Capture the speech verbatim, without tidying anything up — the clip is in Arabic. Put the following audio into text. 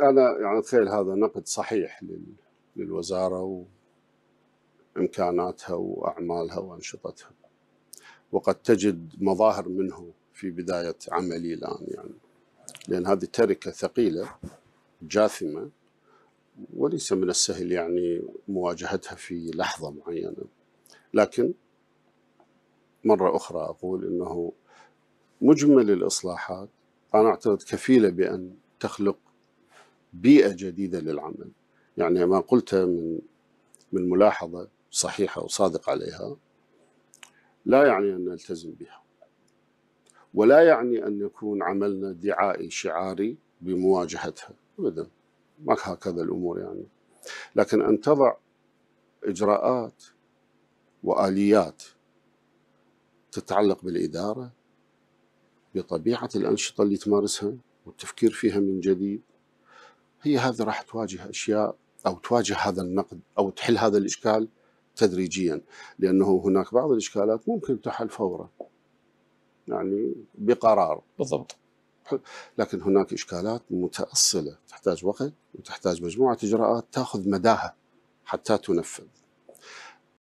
أنا يعني أتخيل هذا نقد صحيح لل- للوزارة وإمكاناتها وأعمالها وأنشطتها، وقد تجد مظاهر منه في بداية عملي الآن، يعني لأن هذه تركة ثقيلة جاثمة وليس من السهل يعني مواجهتها في لحظة معينة. لكن مرة أخرى أقول أنه مجمل الإصلاحات أنا أعتقد كفيلة بأن تخلق بيئة جديدة للعمل. يعني ما قلته من من ملاحظة صحيحة وصادق عليها لا يعني أن نلتزم بها، ولا يعني أن يكون عملنا دعائي شعاري بمواجهتها أبدا، ما هكذا الأمور يعني. لكن أن تضع إجراءات وآليات تتعلق بالإدارة، بطبيعة الأنشطة اللي تمارسها والتفكير فيها من جديد، هي هذا راح تواجه أشياء أو تواجه هذا النقد أو تحل هذا الإشكال تدريجيا، لأنه هناك بعض الإشكالات ممكن تحل فورا يعني بقرار بالضبط. لكن هناك إشكالات متأصلة تحتاج وقت وتحتاج مجموعة إجراءات تأخذ مداها حتى تنفذ.